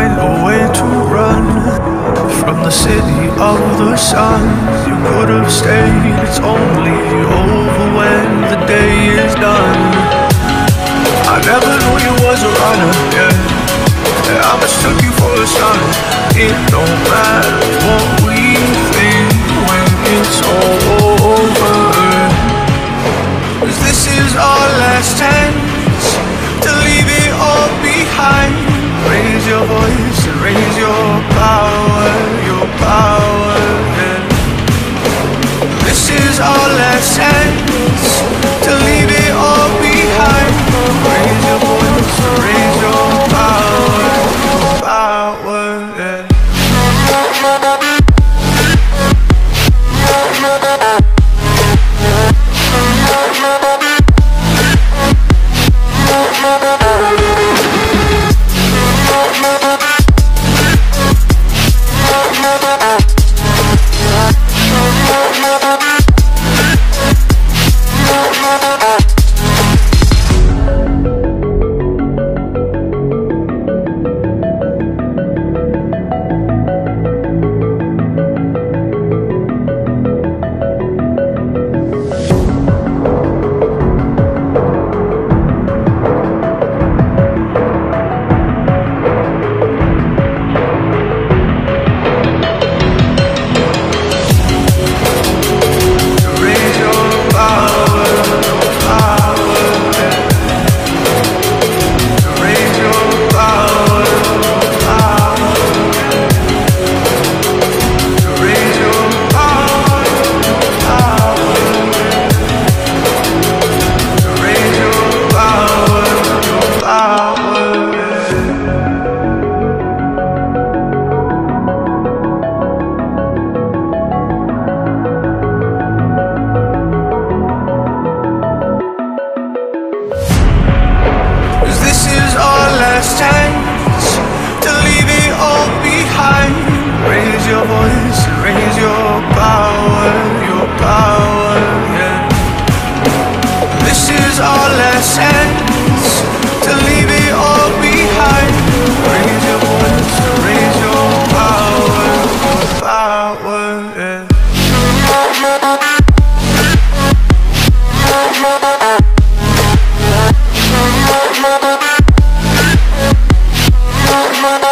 find a way to run from the city of the sun. You could have stayed, it's only over when the day is done. I never knew you was a runner, yeah. I mistook you for a son. It don't matter what we think when it's all over, 'cause this is our last chance to leave it all behind. Raise your voice and raise your power, yeah. This is our last chance to leave it all behind. Raise your voice and raise your power, yeah. Mama.